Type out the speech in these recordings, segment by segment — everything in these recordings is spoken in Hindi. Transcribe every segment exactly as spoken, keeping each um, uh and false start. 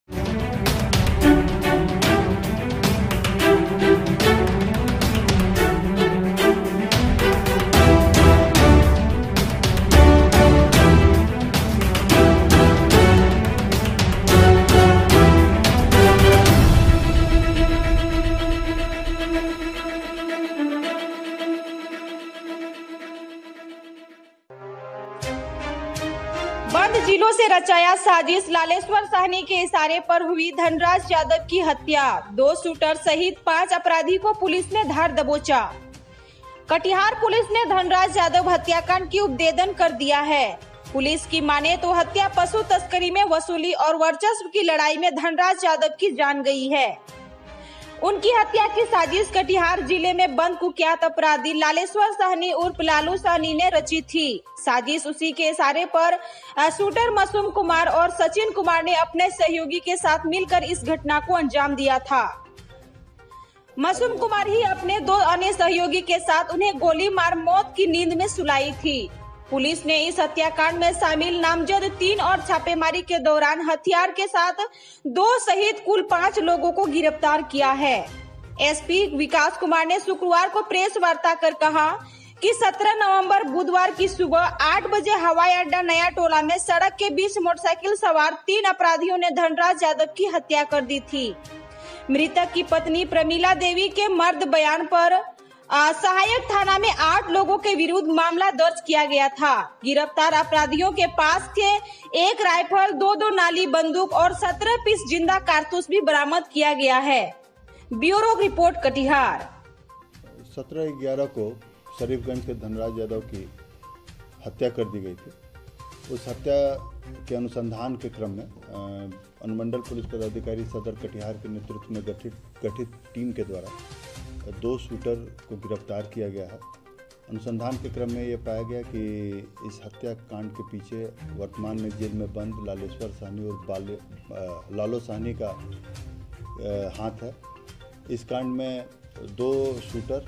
बंद जिलों से रचाया साजिश, लालेश्वर साहनी के इशारे पर हुई धनराज यादव की हत्या। दो शूटर सहित पांच अपराधी को पुलिस ने धार दबोचा। कटिहार पुलिस ने धनराज यादव हत्याकांड की उद्भेदन कर दिया है। पुलिस की माने तो हत्या पशु तस्करी में वसूली और वर्चस्व की लड़ाई में धनराज यादव की जान गई है। उनकी हत्या की साजिश कटिहार जिले में बंद कुख्यात अपराधी लालेश्वर साहनी उर्फ लालू साहनी ने रची थी। साजिश उसी के इशारे पर शूटर मासूम कुमार और सचिन कुमार ने अपने सहयोगी के साथ मिलकर इस घटना को अंजाम दिया था। मासूम कुमार ही अपने दो अन्य सहयोगी के साथ उन्हें गोली मार मौत की नींद में सुलाई थी। पुलिस ने इस हत्याकांड में शामिल नामजद तीन और छापेमारी के दौरान हथियार के साथ दो सहित कुल पांच लोगों को गिरफ्तार किया है। एसपी विकास कुमार ने शुक्रवार को प्रेस वार्ता कर कहा कि सत्रह नवंबर बुधवार की सुबह आठ बजे हवाई अड्डा नया टोला में सड़क के बीच मोटरसाइकिल सवार तीन अपराधियों ने धनराज यादव की हत्या कर दी थी। मृतक की पत्नी प्रमीला देवी के मर्द बयान पर आ, सहायक थाना में आठ लोगों के विरुद्ध मामला दर्ज किया गया था। गिरफ्तार अपराधियों के पास थे एक राइफल, दो दो नाली बंदूक और सत्रह पीस जिंदा कारतूस भी बरामद किया गया है। Bureau report Katihar. सत्रह ग्यारह को शरीफगंज के धनराज यादव की हत्या कर दी गई थी। उस हत्या के अनुसंधान के क्रम में अनुमंडल पुलिस पदाधिकारी सदर कटिहार के नेतृत्व में गठित गठित टीम के द्वारा दो शूटर को गिरफ्तार किया गया है। अनुसंधान के क्रम में ये पाया गया कि इस हत्याकांड के पीछे वर्तमान में जेल में बंद लालेश्वर साहनी और बाले लालो साहनी का हाथ है। इस कांड में दो शूटर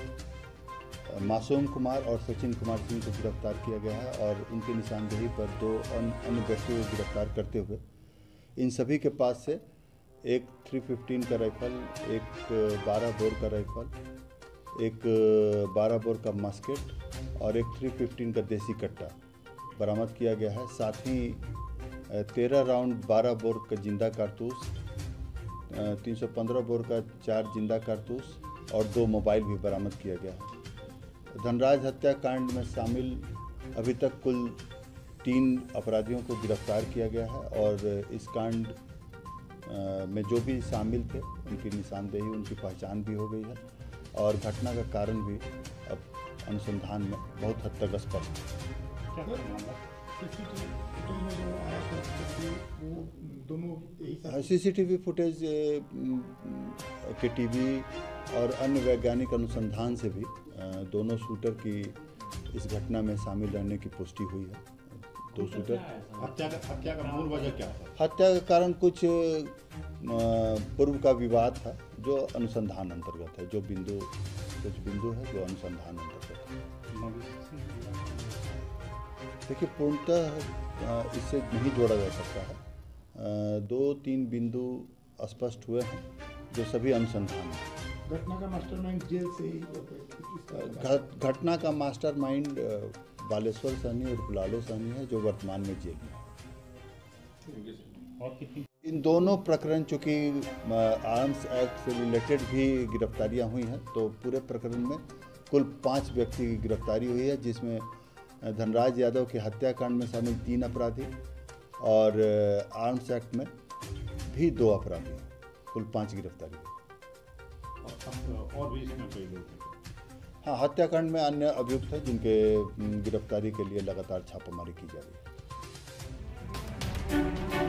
मासूम कुमार और सचिन कुमार सिंह को गिरफ्तार किया गया है और उनकी निशानदेही पर दो अन्य व्यक्तियों को गिरफ्तार करते हुए इन सभी के पास से एक तीन सौ पंद्रह का राइफल, एक बारह बोर का राइफल, एक बारह बोर का मस्केट और एक तीन सौ पंद्रह का देसी कट्टा बरामद किया गया है। साथ ही तेरह राउंड बारह बोर का जिंदा कारतूस, तीन सौ पंद्रह बोर का चार जिंदा कारतूस और दो मोबाइल भी बरामद किया गया है। धनराज हत्याकांड में शामिल अभी तक कुल तीन अपराधियों को गिरफ्तार किया गया है और इस कांड में जो भी शामिल थे उनकी निशानदेही, उनकी पहचान भी हो गई है और घटना का कारण भी अब अनुसंधान में बहुत हद तक स्पष्ट है। सीसीटीवी फुटेज के टीवी और अन्य वैज्ञानिक अनुसंधान से भी दोनों शूटर की इस घटना में शामिल रहने की पुष्टि हुई है। दो शूटर हत्या का हत्या का मूल वजह क्या था? हत्या का कारण कुछ पूर्व का विवाद था जो अनुसंधान अंतर्गत है, जो बिंदु कुछ बिंदु है जो अनुसंधान अंतर्गत है। देखिए, पूर्णतः इससे नहीं जोड़ा जा सकता है। दो तीन बिंदु स्पष्ट हुए हैं जो सभी अनुसंधान है। घटना का मास्टरमाइंड जेल से ही घटना का मास्टरमाइंड बालेश्वर साहनी और लालू साहनी है जो वर्तमान में जेल में है। इन दोनों प्रकरण चूँकि आर्म्स एक्ट से रिलेटेड भी गिरफ्तारियां हुई हैं तो पूरे प्रकरण में कुल पांच व्यक्ति की गिरफ्तारी हुई है, जिसमें धनराज यादव के हत्याकांड में शामिल तीन अपराधी और आर्म्स एक्ट में भी दो अपराधी, कुल पांच गिरफ्तारी हुई। और भी इसमें कई लोग हैं। हाँ, हत्याकांड में अन्य अभियुक्त हैं जिनके गिरफ्तारी के लिए लगातार छापामारी की जा रही है।